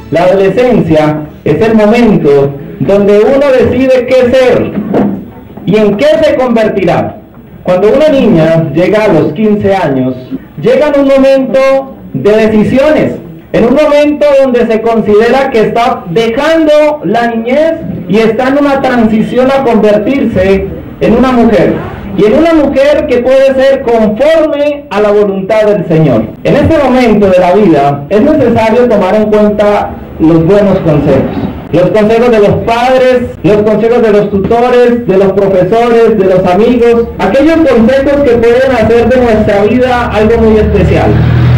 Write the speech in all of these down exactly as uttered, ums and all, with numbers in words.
La adolescencia es el momento donde uno decide qué ser y en qué se convertirá. Cuando una niña llega a los quince años, llega en un momento de decisiones, en un momento donde se considera que está dejando la niñez y está en una transición a convertirse en una mujer. Y en una mujer que puede ser conforme a la voluntad del Señor. En este momento de la vida es necesario tomar en cuenta los buenos consejos. Los consejos de los padres, los consejos de los tutores, de los profesores, de los amigos. Aquellos consejos que pueden hacer de nuestra vida algo muy especial.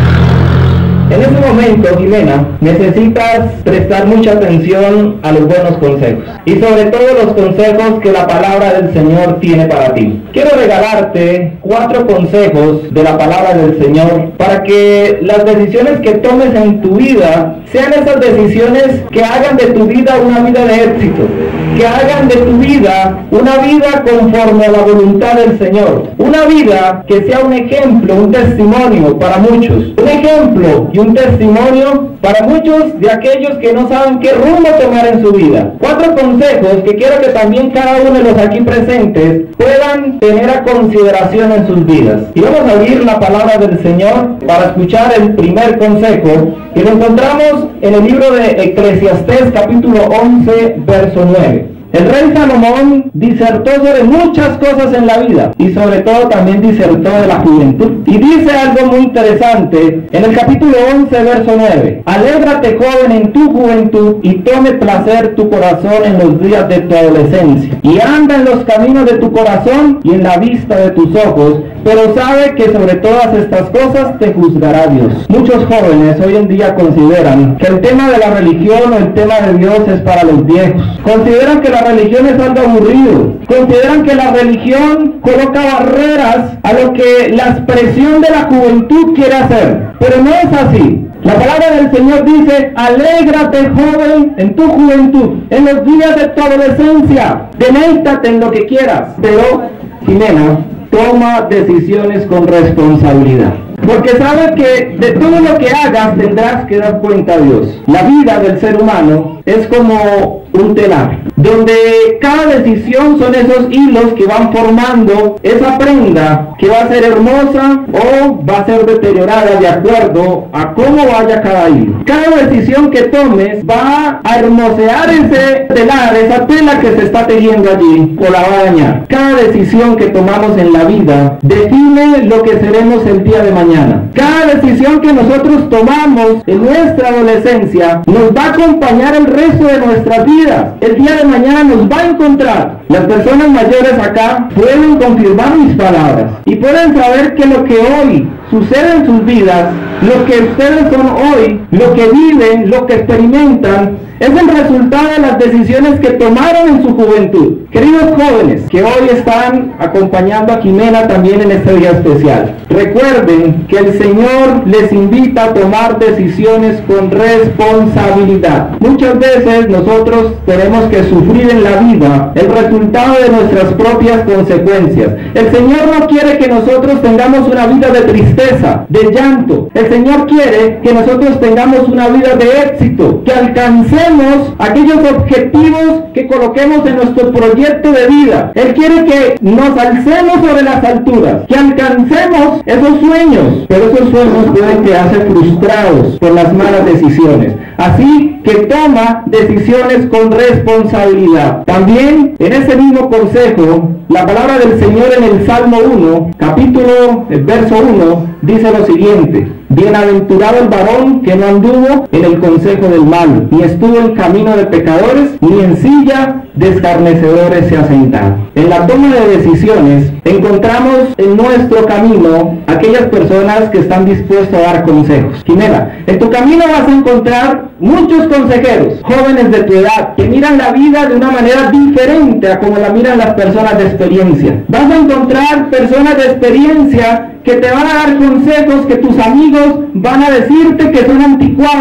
En este momento, Jimena, necesitas prestar mucha atención a los buenos consejos y sobre todo los consejos que la palabra del Señor tiene para ti. Quiero regalarte cuatro consejos de la palabra del Señor para que las decisiones que tomes en tu vida sean esas decisiones que hagan de tu vida una vida de éxito, que hagan de tu vida una vida conforme a la voluntad del Señor, una vida que sea un ejemplo, un testimonio para muchos, un ejemplo y un testimonio para muchos de aquellos que no saben qué rumbo tomar en su vida. Cuatro consejos que quiero que también cada uno de los aquí presentes puedan tener a consideración en sus vidas. Y vamos a oír la palabra del Señor para escuchar el primer consejo, que lo encontramos en el libro de Eclesiastés capítulo once verso nueve. El rey Salomón disertó sobre muchas cosas en la vida y sobre todo también disertó de la juventud. Y dice algo muy interesante en el capítulo once, verso nueve. Alégrate, joven, en tu juventud y tome placer tu corazón en los días de tu adolescencia. Y anda en los caminos de tu corazón y en la vista de tus ojos, pero sabe que sobre todas estas cosas te juzgará Dios. Muchos jóvenes hoy en día consideran que el tema de la religión o el tema de Dios es para los viejos. Consideran que la religión es algo aburrido. Consideran que la religión coloca barreras a lo que la expresión de la juventud quiere hacer. Pero no es así. La palabra del Señor dice: alégrate, joven, en tu juventud, en los días de tu adolescencia. Deleítate en lo que quieras. Pero, Jimena, toma decisiones con responsabilidad. Porque sabe que de todo lo que hagas tendrás que dar cuenta a Dios. La vida del ser humano es como un telar, donde cada decisión son esos hilos que van formando esa prenda que va a ser hermosa o va a ser deteriorada de acuerdo a cómo vaya cada hilo. Cada decisión que tomes va a hermosear ese telar, esa tela que se está tejiendo allí, o la va a dañar. Cada decisión que tomamos en la vida define lo que seremos el día de mañana. Cada decisión que nosotros tomamos en nuestra adolescencia nos va a acompañar el resto de nuestras vidas. El día de mañana nos va a encontrar. Las personas mayores acá pueden confirmar mis palabras y pueden saber que lo que hoy sucede en sus vidas, lo que ustedes son hoy, lo que viven, lo que experimentan, es el resultado de las decisiones que tomaron en su juventud. Queridos jóvenes que hoy están acompañando a Jimena también en este día especial, recuerden que el Señor les invita a tomar decisiones con responsabilidad. Muchas veces nosotros tenemos que sufrir en la vida el resultado de nuestras propias consecuencias. El Señor no quiere que nosotros tengamos una vida de tristeza, de llanto. El Señor quiere que nosotros tengamos una vida de éxito, que alcancemos aquellos objetivos que coloquemos en nuestro proyecto de vida. Él quiere que nos alcemos sobre las alturas, que alcancemos esos sueños, pero esos sueños pueden quedarse frustrados por las malas decisiones. Así que toma decisiones con responsabilidad. También en ese mismo consejo, la palabra del Señor en el Salmo uno, capítulo, el verso uno, dice lo siguiente: bienaventurado el varón que no anduvo en el consejo del malo, ni estuvo en camino de pecadores, ni en silla de escarnecedores se ha sentado. En la toma de decisiones encontramos en nuestro camino aquellas personas que están dispuestas a dar consejos. Jimena, en tu camino vas a encontrar muchos consejeros, jóvenes de tu edad, que miran la vida de una manera diferente a como la miran las personas de experiencia. Vas a encontrar personas de experiencia que te van a dar consejos que tus amigos van a decirte que son anticuados.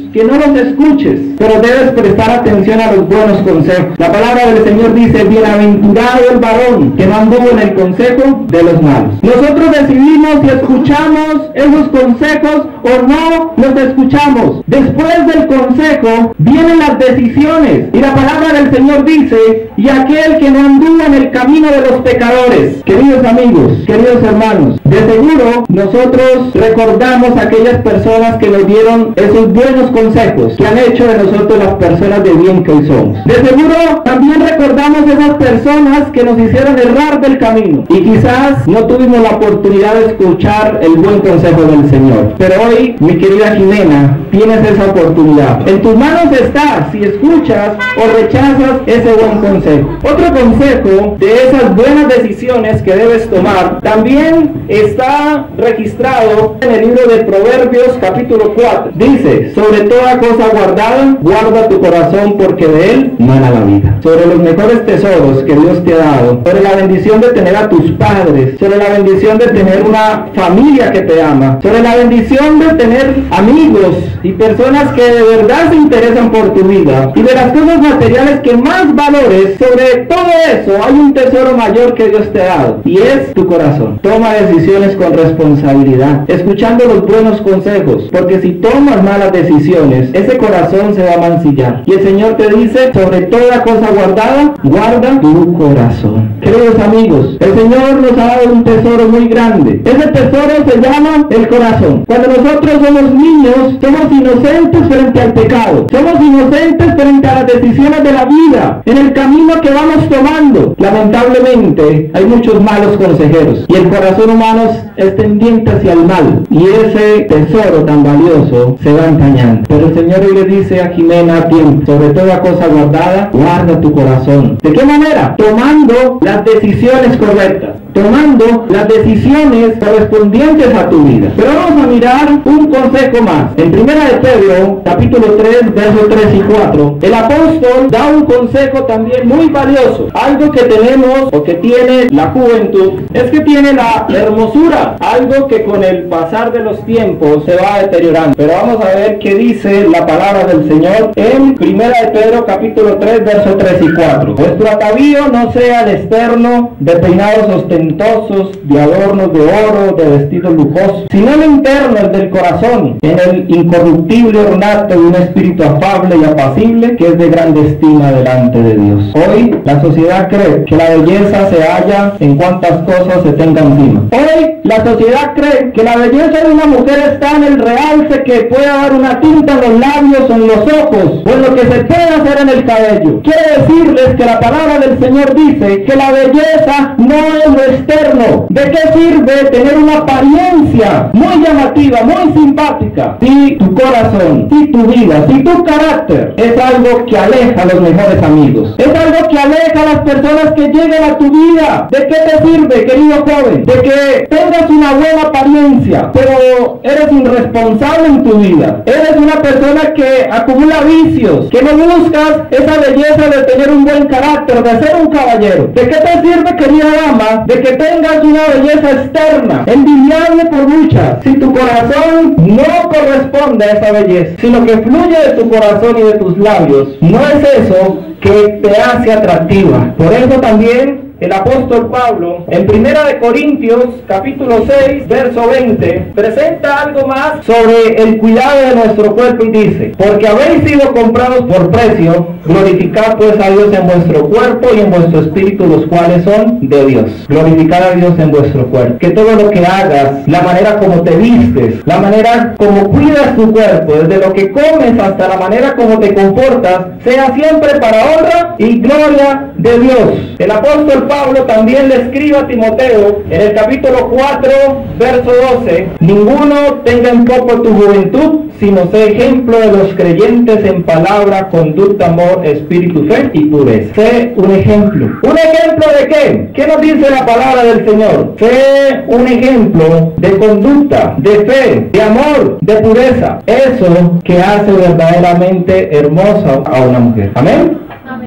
que no los escuches, pero debes prestar atención a los buenos consejos. La palabra del Señor dice: bienaventurado el varón que no anduvo en el consejo de los malos. Nosotros decidimos si escuchamos esos consejos o no los escuchamos. Después del consejo vienen las decisiones, y la palabra del Señor dice: y aquel que no anduvo en el camino de los pecadores. Queridos amigos, queridos hermanos, de seguro nosotros recordamos a aquellas personas que nos dieron esos buenos consejos, que han hecho de nosotros las personas de bien que hoy somos. De seguro también recordamos esas personas que nos hicieron errar del camino, y quizás no tuvimos la oportunidad de escuchar el buen consejo del Señor. Pero hoy, mi querida Jimena, tienes esa oportunidad. En tus manos está si escuchas o rechazas ese buen consejo. Otro consejo de esas buenas decisiones que debes tomar también está registrado en el libro de Proverbios capítulo cuatro. Dice: sobre toda cosa guardada, guarda tu corazón, porque de él mana la vida. Sobre los mejores tesoros que Dios te ha dado, sobre la bendición de tener a tus padres, sobre la bendición de tener una familia que te ama, sobre la bendición de tener amigos y personas que de verdad se interesan por tu vida, y de las cosas materiales que más valores, sobre todo eso hay un tesoro mayor que Dios te ha dado, y es tu corazón. Toma decisiones con responsabilidad, escuchando los buenos consejos, porque si tomas malas decisiones, ese corazón se va a mancillar. Y el Señor te dice: sobre toda cosa guardada, guarda tu corazón. Queridos amigos, el Señor nos ha dado un tesoro muy grande. Ese tesoro se llama el corazón. Cuando nosotros somos niños, somos inocentes frente al pecado, somos inocentes frente a las decisiones de la vida, en el camino que vamos tomando. Lamentablemente hay muchos malos consejeros, y el corazón humano es tendiente hacia el mal, y ese tesoro tan valioso se va empañando. Pero el Señor hoy le dice a Jimena: bien, sobre toda cosa guardada, guarda tu corazón. ¿De qué manera? Tomando las decisiones correctas, tomando las decisiones correspondientes a tu vida. Pero vamos a mirar un consejo más. En primera de Pedro, capítulo tres, versos tres y cuatro, el apóstol da un consejo también muy valioso. Algo que tenemos o que tiene la juventud es que tiene la hermosura, algo que con el pasar de los tiempos se va deteriorando. Pero vamos a ver qué dice la palabra del Señor en primera de Pedro, capítulo tres, versos tres y cuatro. Vuestro atavío no sea el externo de peinados ostentosos, de adornos de oro, de vestidos lujosos, sino el interno, el del corazón, en el incorruptible ornato de un espíritu afable y apacible, que es de grande estima delante de Dios. Hoy la sociedad cree que la belleza se halla en cuantas cosas se tenga encima. Hoy la sociedad cree que la belleza de una mujer está en el realce que pueda dar una tinta en los labios o en los ojos, o en lo que se puede hacer en el cabello. Quiero decirles que la palabra del Señor dice que la belleza no es lo externo. ¿De qué sirve tener una apariencia muy llamativa, muy simpática, si tu corazón, si tu vida, si tu carácter es algo que aleja a los mejores amigos? Es algo que aleja a las personas que llegan a tu vida. ¿De qué te sirve, querido joven? De que tengas una buena apariencia, pero eres irresponsable en tu vida. Eres una persona que acumula vicios, que no buscas esa belleza de tener un buen carácter, de ser un caballero. ¿De qué te sirve, querida dama, de que tengas una belleza externa, envidiable por muchas, si tu corazón no corresponde a esa belleza, sino que fluye de tu corazón y de tus labios? No es eso que te hace atractiva. Por eso también el apóstol Pablo, en primera de Corintios, capítulo seis, verso veinte, presenta algo más sobre el cuidado de nuestro cuerpo y dice: porque habéis sido comprados por precio, glorificad pues a Dios en vuestro cuerpo y en vuestro espíritu, los cuales son de Dios. Glorificad a Dios en vuestro cuerpo. Que todo lo que hagas, la manera como te vistes, la manera como cuidas tu cuerpo, desde lo que comes hasta la manera como te comportas, sea siempre para honra y gloria de Dios. El apóstol Pablo también le escribe a Timoteo en el capítulo cuatro, verso doce: ninguno tenga en poco tu juventud, sino sé ejemplo de los creyentes en palabra, conducta, amor, espíritu, fe y pureza. Sé un ejemplo. ¿Un ejemplo de qué? ¿Qué nos dice la palabra del Señor? Sé un ejemplo de conducta, de fe, de amor, de pureza. Eso que hace verdaderamente hermosa a una mujer. Amén.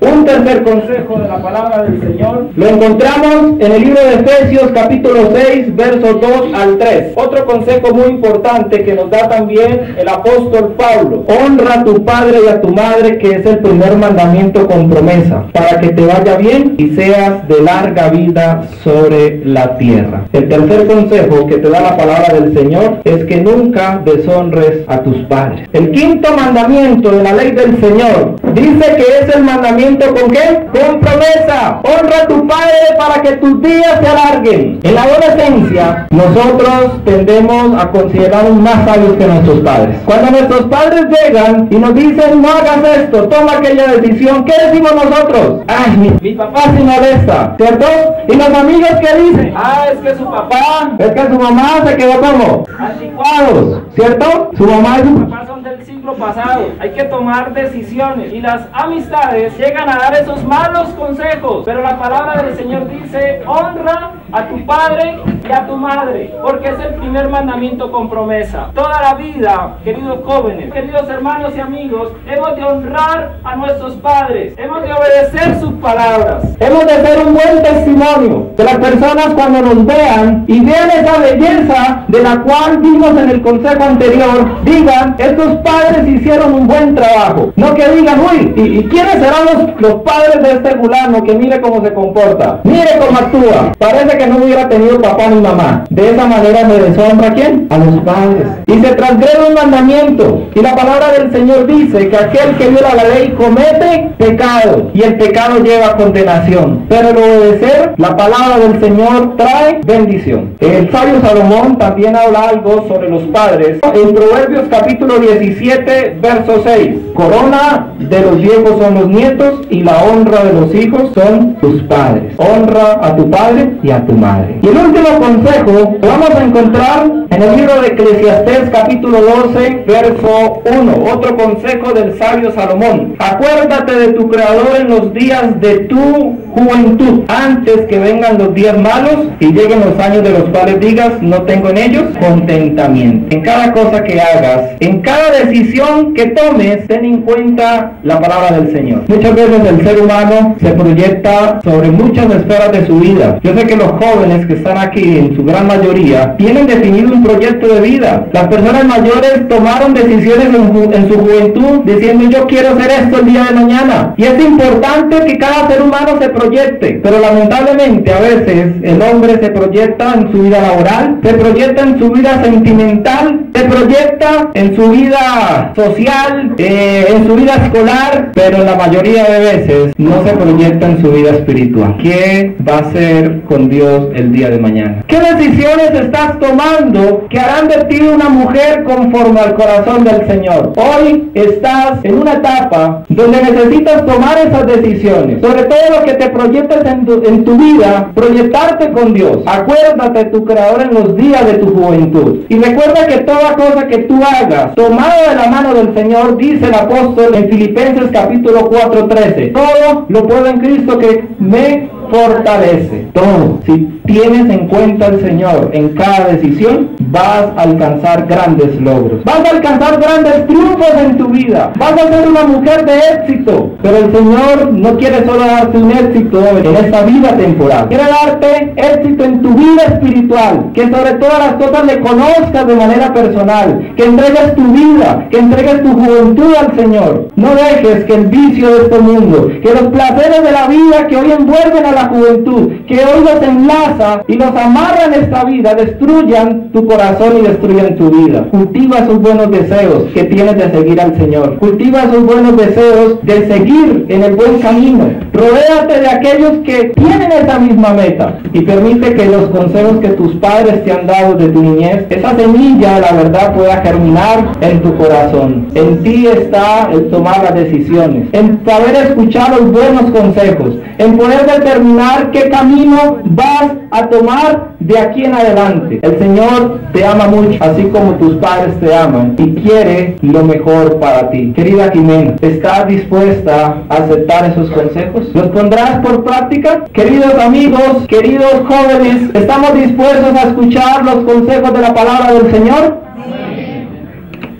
Un tercer consejo de la palabra del Señor lo encontramos en el libro de Efesios capítulo seis, versos dos al tres. Otro consejo muy importante que nos da también el apóstol Pablo: honra a tu padre y a tu madre, que es el primer mandamiento con promesa, para que te vaya bien y seas de larga vida sobre la tierra. El tercer consejo que te da la palabra del Señor es que nunca deshonres a tus padres. El quinto mandamiento de la ley del Señor dice que es el mandamiento ¿con qué? Con promesa. Honra a tu padre para que tus días se alarguen. En la adolescencia nosotros tendemos a considerarnos más sabios que nuestros padres. Cuando nuestros padres llegan y nos dicen no hagas esto, toma aquella decisión, ¿qué decimos nosotros? Ay, mi, mi papá se molesta, ¿cierto? Y los amigos que dicen, ah, es que su papá, es que su mamá se quedó como anticuados, ¿cierto? Su mamá y su papá son del siglo pasado. Hay que tomar decisiones y las amistades llegan a dar esos malos consejos, pero la palabra del Señor dice: honra a tu padre y a tu madre, porque es el primer mandamiento con promesa. Toda la vida, queridos jóvenes, queridos hermanos y amigos, hemos de honrar a nuestros padres, hemos de obedecer sus palabras, hemos de ser un buen testimonio que las personas cuando nos vean y vean esa belleza de la cual vimos en el consejo anterior, digan: estos padres hicieron un buen trabajo. No que digan: uy, ¿y, y quiénes serán los, los padres de este fulano que mire cómo se comporta, mire cómo actúa, parece que no hubiera tenido papá ni mamá? De esa manera se deshonra ¿a quién? A los padres. Y se transgrede un mandamiento. Y la palabra del Señor dice que aquel que viola la ley comete pecado, y el pecado lleva condenación. Pero el obedecer la palabra del Señor trae bendición. El sabio Salomón también habla algo sobre los padres. En Proverbios capítulo diecisiete, verso seis: corona de los viejos son los nietos, y la honra de los hijos son tus padres. Honra a tu padre y a tu madre. Y el último consejo lo vamos a encontrar en el libro de Eclesiastés capítulo doce, verso uno. Otro consejo del sabio Salomón: acuérdate de tu Creador en los días de tu juventud, antes que vengan los días malos y lleguen los años de los cuales digas: no tengo en ellos contentamiento. En cada cosa que hagas, en cada decisión que tomes, ten en cuenta la palabra del Señor. Muchas veces el ser humano se proyecta sobre muchas esferas de su vida. Yo sé que los jóvenes que están aquí, en su gran mayoría, tienen definido un proyecto de vida. Las personas mayores tomaron decisiones en, ju en su juventud diciendo: yo quiero hacer esto el día de mañana. Y es importante que cada ser humano se proyecte, pero lamentablemente a veces el hombre se proyecta en su vida laboral, se proyecta en su vida sentimental, se proyecta en su vida social, eh, en su vida escolar, pero en la mayoría de veces no se proyecta en su vida espiritual. ¿Qué va a hacer con Dios el día de mañana? ¿Qué decisiones estás tomando que harán de ti una mujer conforme al corazón del Señor? Hoy estás en una etapa donde necesitas tomar esas decisiones, sobre todo lo que te proyectes en tu, en tu vida, proyectarte con Dios. Acuérdate de tu Creador en los días de tu juventud, y recuerda que toda cosa que tú hagas tomada de la mano del Señor, dice el apóstol en Filipenses capítulo cuatro, trece: todo lo puedo en Cristo que me fortalece. Todo. Si tienes en cuenta al Señor en cada decisión, vas a alcanzar grandes logros, vas a alcanzar grandes triunfos en tu vida, vas a ser una mujer de éxito. Pero el Señor no quiere solo darte un éxito en esta vida temporal, quiere darte éxito en tu vida espiritual, que sobre todas las cosas le conozcas de manera personal, que entregues tu vida, que entregues tu juventud al Señor. No dejes que el vicio de este mundo, que los placeres de la vida que hoy envuelven a la juventud, que hoy los enlaza y los amarra en esta vida, destruyan tu corazón y destruyan tu vida. Cultiva esos buenos deseos que tienes de seguir al Señor. Cultiva esos buenos deseos de seguir en el buen camino. Rodéate de aquellos que tienen esa misma meta, y permite que los consejos que tus padres te han dado de tu niñez, esa semilla de la verdad pueda germinar en tu corazón. En ti está el tomar las decisiones, en saber escuchar los buenos consejos, en poder determinar qué camino vas a tomar de aquí en adelante. El Señor te ama mucho, así como tus padres te aman, y quiere lo mejor para ti. Querida Jimena, ¿estás dispuesta a aceptar esos consejos? ¿Los pondrás por práctica? Queridos amigos, queridos jóvenes, ¿estamos dispuestos a escuchar los consejos de la palabra del Señor? Sí.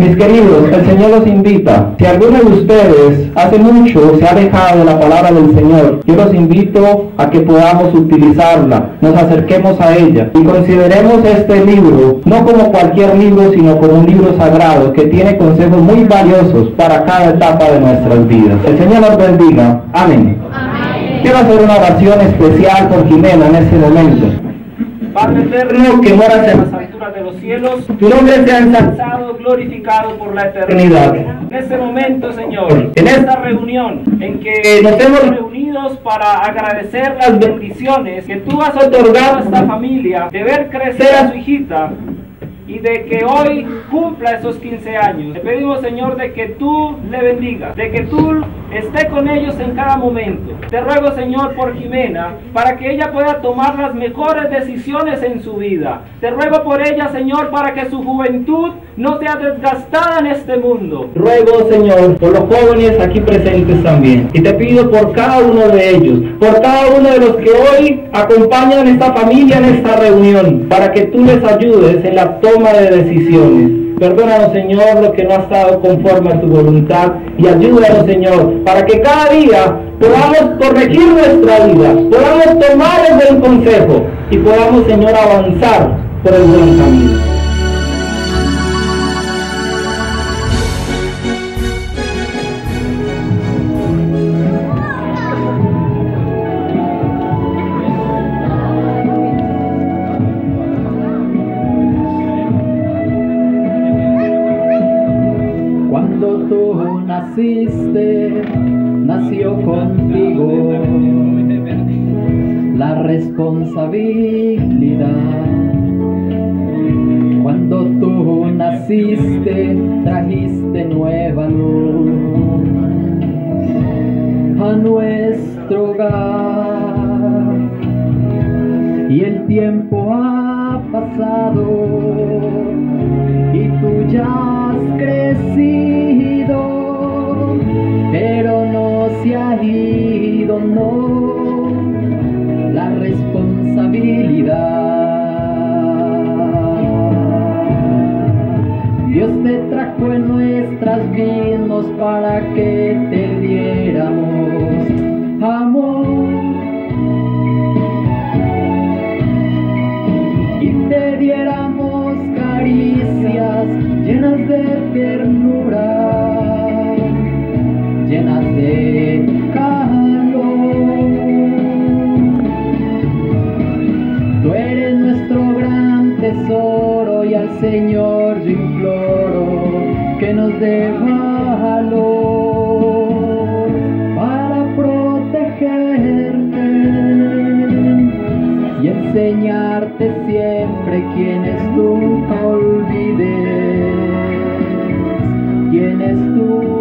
Mis queridos, el Señor los invita. Si alguno de ustedes hace mucho se ha alejado de la palabra del Señor, yo los invito a que podamos utilizarla, nos acerquemos a ella y consideremos este libro no como cualquier libro, sino como un libro sagrado que tiene consejos muy valiosos para cada etapa de nuestras vidas. El Señor nos bendiga. Amén. Amén. Quiero hacer una oración especial por Jimena en este momento. Padre eterno, que moras en las alturas de los cielos, tu nombre sea ensalzado, glorificado por la eternidad. En este momento, Señor, en esta reunión en que nos hemos reunidos para agradecer las bendiciones que tú has otorgado a esta familia, de ver crecer a su hijita y de que hoy cumpla esos quince años. Te pedimos, Señor, de que tú le bendigas, de que tú estés con ellos en cada momento. Te ruego, Señor, por Jimena, para que ella pueda tomar las mejores decisiones en su vida. Te ruego por ella, Señor, para que su juventud no sea desgastada en este mundo. Ruego, Señor, por los jóvenes aquí presentes también. Y te pido por cada uno de ellos, por cada uno de los que hoy acompañan a esta familia en esta reunión, para que tú les ayudes en la toma de decisiones. Perdónanos, Señor, lo que no ha estado conforme a tu voluntad y ayúdanos, Señor, para que cada día podamos corregir nuestra vida, podamos tomar el buen consejo y podamos, Señor, avanzar por el buen camino. Cuando tú naciste, nació contigo la responsabilidad. Cuando tú naciste, trajiste nueva luz a nuestro hogar. Y el tiempo ha pasado y tú ya has crecido, pero no se ha ido, no, la responsabilidad. Dios te trajo en nuestras vidas para que te diéramos amor y te diéramos caricias llenas de ternura, llenas de calor. Tú eres nuestro gran tesoro y al Señor yo imploro que nos dé valor para protegerte y enseñarte siempre quién es tú. No olvides quién es tú.